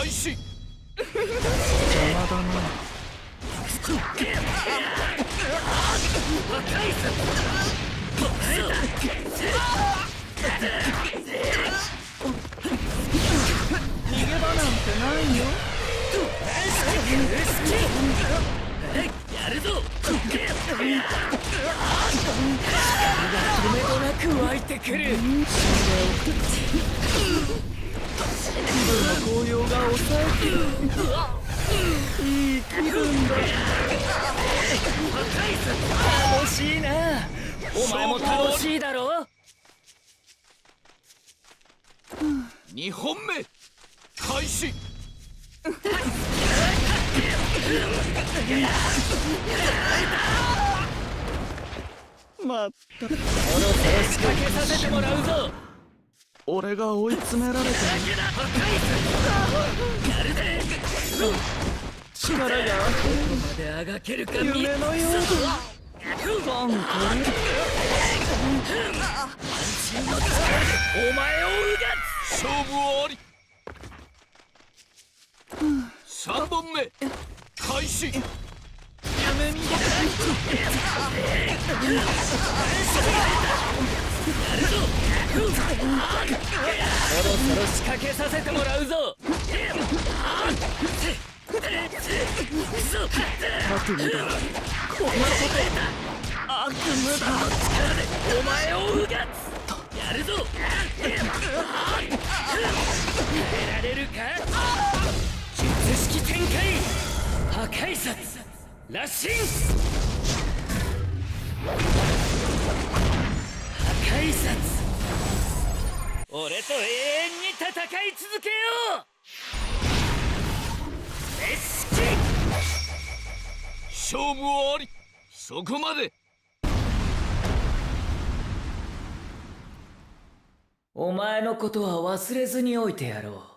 開始。 邪魔だな。逃げ場なんてないよ。 やるぞ。止めどなく湧いてくる。 紅葉が抑えてる。いい気分だ。 楽しいな。お前も楽しいだろ。 2本目開始。 まったく仕掛けさせてもらうぞ。 俺が追い詰められて力がここまであがけるか。 夢のようだ。パンこれお前をうが勝負終わり。3本目開始。 夢見てそろそろ仕掛けさせてもらうぞ。 悪夢だ。こんなこと悪夢だ。 お前をうがやるぞ。耐えられるか。術式展開。破壊殺羅針。破壊殺。俺と永遠に戦い続けよう。 勝負終わり。そこまで。 お前のことは忘れずにおいてやろう。